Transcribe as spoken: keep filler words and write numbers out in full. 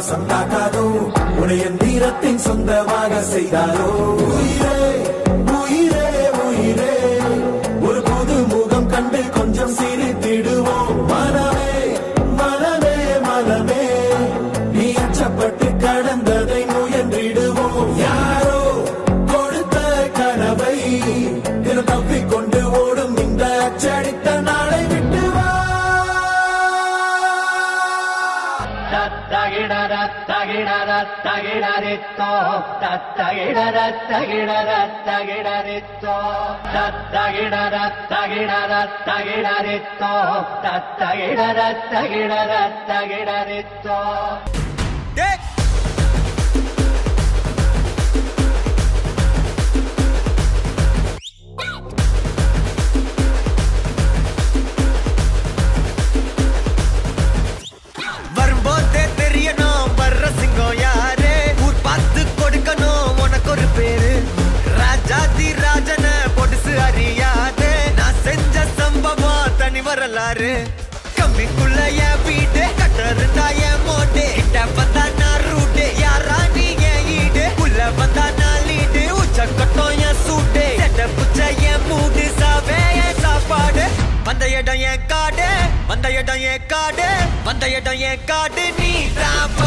பாசம் காட்டாதோ உடைய நீரத்தின் சொந்தமாக செய்தாரோ உயிரே உயிரே உயிரே ஒரு புது முகம் கண்டு கொஞ்சம் சிரித்திடுவோம் மனமே மனமே மனமே நீ அச்சப்பட்டு கடந்ததை முயன்றிடுவோம் யாரோ கொடுத்த கனவை தப்பிக்கொண்டு ஓடும் இந்த அச்சடித்த நாளை விட்டு வா தத்தகிடர தகிடர தகிடரித்தோ தத்தகிடர தகிடர தகிடரித்தோ தத்தகிடர தகிடர தகிடரித்தோ தத்தகிடர தகிடர தகிடரித்தோ வரும்போதே தெரியணும் வர்ற சிங்கம் யாரு ஊர் பார்த்து கொடுக்கணும் உனக்கு ஒரு பேரு ராஜாதி ராஜன பொடுசு அறியாதே நான் செஞ்ச சம்பவம் தனி வரலாறு கம்பிக்குள்ள என் வீடு கட்டருந்தா என் மோட்டு கிட்ட வந்தா நான் ரூட்டு யாரா நீ என் ஈடு உள்ள வந்தா நான் லீடு உச்ச கட்டம் என் சூட்டு செட்ட புச்ச என் மூடு சாவே என் சாப்பாடு வந்த இடம் என் காடு வந்த இடம் என் காடு வந்த இடம் என் காடு நீ தான்